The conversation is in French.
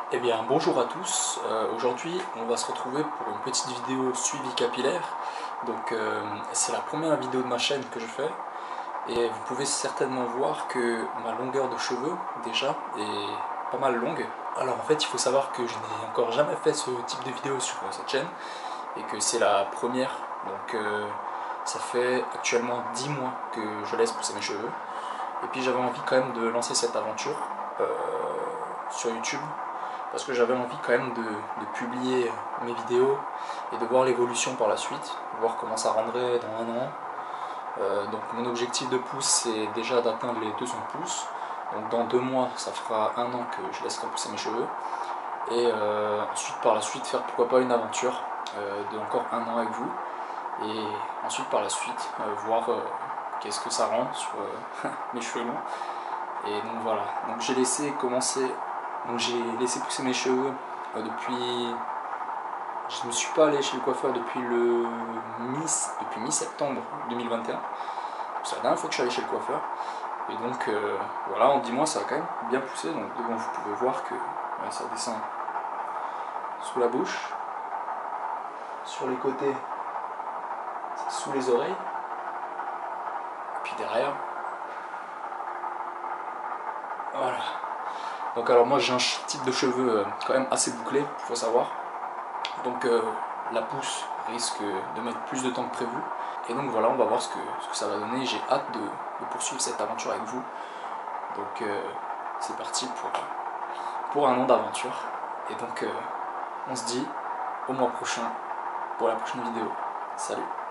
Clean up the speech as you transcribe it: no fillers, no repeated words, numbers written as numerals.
Eh bien bonjour à tous, aujourd'hui on va se retrouver pour une petite vidéo suivi capillaire. Donc c'est la première vidéo de ma chaîne que je fais et vous pouvez certainement voir que ma longueur de cheveux déjà est pas mal longue. Alors en fait il faut savoir que je n'ai encore jamais fait ce type de vidéo sur cette chaîne et que c'est la première. Donc ça fait actuellement 10 mois que je laisse pousser mes cheveux et puis j'avais envie quand même de lancer cette aventure euh, sur YouTube parce que j'avais envie quand même de publier mes vidéos et de voir l'évolution par la suite, voir comment ça rendrait dans un an. Donc mon objectif de pouce c'est déjà d'atteindre les 200 pouces, donc dans 2 mois ça fera un an que je laisserai pousser mes cheveux, et ensuite par la suite faire pourquoi pas une aventure de encore un an avec vous, et ensuite par la suite voir qu'est-ce que ça rend sur mes cheveux longs. Et donc voilà, donc j'ai laissé commencer, donc j'ai laissé pousser mes cheveux depuis, je ne suis pas allé chez le coiffeur depuis mi-septembre 2021. C'est la dernière fois que je suis allé chez le coiffeur. Et donc voilà, en 10 mois ça a quand même bien poussé, donc devant vous pouvez voir que ça descend sous la bouche, sur les côtés, sous les oreilles, et puis derrière. Voilà. Donc alors moi j'ai un type de cheveux quand même assez bouclé, il faut savoir. Donc la pousse risque de mettre plus de temps que prévu. Et donc voilà, on va voir ce que ça va donner. J'ai hâte de poursuivre cette aventure avec vous. Donc c'est parti pour un an d'aventure. Et donc on se dit au mois prochain pour la prochaine vidéo. Salut!